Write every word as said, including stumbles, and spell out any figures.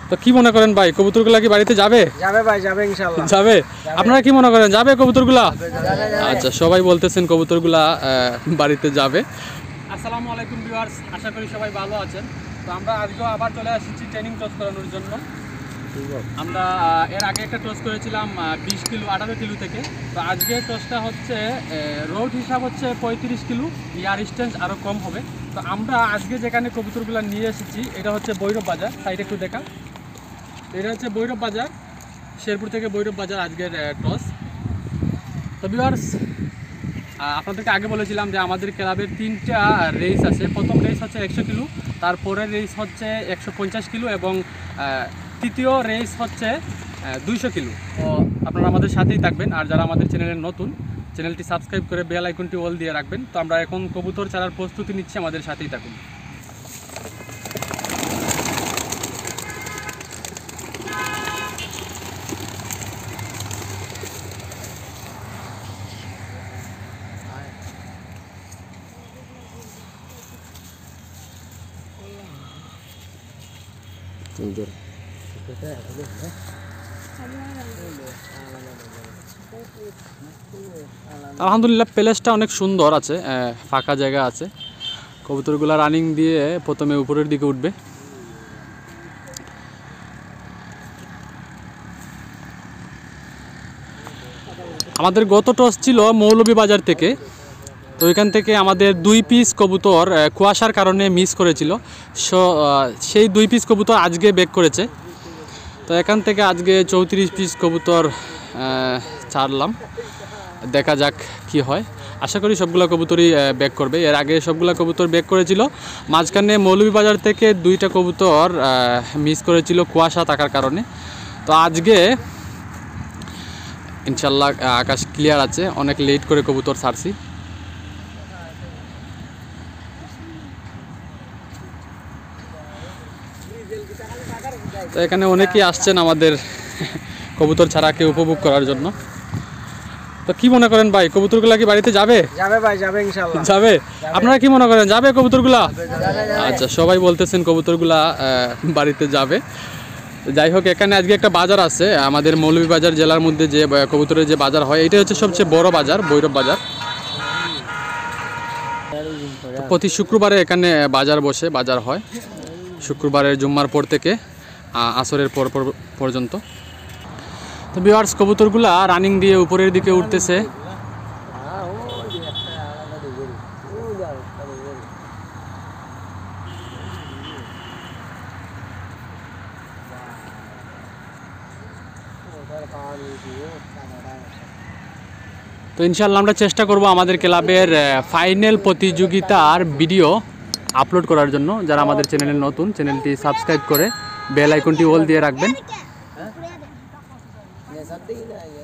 তো কি মনে করেন ভাই, কবুতরগুলা কি বাড়িতে যাবে? যাবে ভাই, যাবে ইনশাআল্লাহ। যাবে? আপনারা কি মনে করেন, যাবে কবুতরগুলা? আচ্ছা, সবাই বলতেছেন কবুতরগুলা বাড়িতে যাবে। আসসালামু আলাইকুম ভিউয়ার্স, আশা করি সবাই ভালো আছেন। তো আমরা আজকেও আবার চলে আসছি ট্রেনিং টস করানোর জন্য। আমরা এর আগে একটা টস করেছিলাম বিশ কিলো আঠারো কিলো থেকে। তো আজকের টসটা হচ্ছে রোড হিসাব হচ্ছে পঁয়ত্রিশ কিলো, ইয়ার ডিস্টেন্স আরও কম হবে। তো আমরা আজকে যেখানে কবুতরগুলো নিয়ে এসেছি এটা হচ্ছে ভৈরব বাজার। সাইড একটু দেখা, এটা হচ্ছে ভৈরব বাজার, শেরপুর থেকে ভৈরব বাজার আজকের টস। তো ভিউয়ার্স, আপনাদেরকে আগে বলেছিলাম যে আমাদের ক্লাবের তিনটা রেস আছে। প্রথম রেস হচ্ছে একশো কিলো, তারপরের রেস হচ্ছে একশো পঞ্চাশ কিলো এবং তৃতীয় রেস হচ্ছে দুইশো কিলো। তো আপনারা আমাদের সাথেই থাকবেন, আর যারা আমাদের চ্যানেলের নতুন, চ্যানেলটি সাবস্ক্রাইব করে বেল আইকনটি অল দিয়ে রাখবেন। তো আমরা এখন কবুতর ছাড়ার প্রস্তুতি নিচ্ছি, আমাদের সাথেই থাকুন। আলহামদুলিল্লাহ, প্লেসটা অনেক সুন্দর আছে, ফাঁকা জায়গা আছে। কবুতরগুলো রানিং দিয়ে প্রথমে উপরের দিকে উঠবে। আমাদের গত টস ছিল মৌলভীবাজার থেকে। তো এখান থেকে আমাদের দুই পিস কবুতর কুয়াশার কারণে মিস করেছিল। সো সেই দুই পিস কবুতর আজকে ব্যাক করেছে। তো এখান থেকে আজকে চৌত্রিশ পিস কবুতর ছাড়লাম, দেখা যাক কি হয়। আশা করি সবগুলো কবুতরই ব্যাক করবে। এর আগে সবগুলো কবুতর ব্যাক করেছিল, মাঝখানে মৌলভীবাজার থেকে দুইটা কবুতর মিস করেছিল কুয়াশা থাকার কারণে। তো আজকে ইনশাল্লাহ আকাশ ক্লিয়ার আছে, অনেক লেট করে কবুতর ছাড়ছি। তো এখানে অনেকেই আসছেন আমাদের কবুতর ছাড়াকে উপভোগ করার জন্য। তো কি মনে করেন ভাই, কবুতরগুলা কি বাড়িতে যাবে? যাবে ভাই, যাবে ইনশাআল্লাহ। যাবে? আপনারা কি মনে করেন, যাবে কবুতরগুলা? আচ্ছা, সবাই বলতেছেন কবুতরগুলা বাড়িতে যাবে। যাই হোক, এখানে আজকে একটা বাজার আছে আমাদের মৌলভীবাজার জেলার মধ্যে, যে কবুতরের যে বাজার হয় এটা হচ্ছে সবচেয়ে বড় বাজার, ভৈরব বাজার। প্রতি শুক্রবারে এখানে বাজার বসে, বাজার হয় শুক্রবারের জুম্মার পর থেকে আসরের পর পর্যন্ত। তো ভিউয়ার্স, কবুতরগুলা রানিং দিয়ে উপরের দিকে উঠতেছে। তো ইনশাআল্লাহ আমরা চেষ্টা করব আমাদের ক্লাবের ফাইনাল প্রতিযোগিতার ভিডিও আপলোড করার জন্য। যারা আমাদের চ্যানেলের নতুন, চ্যানেলটি সাবস্ক্রাইব করে বেল আইকনটি অল দিয়ে রাখবেন।